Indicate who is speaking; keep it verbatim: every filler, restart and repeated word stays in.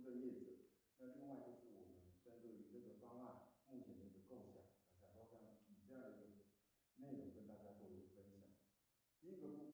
Speaker 1: 证业者。那另外就是我们针对于这个方案目前的一个构想，想要这样以这样的一个内容跟大家做一个分享。第一个部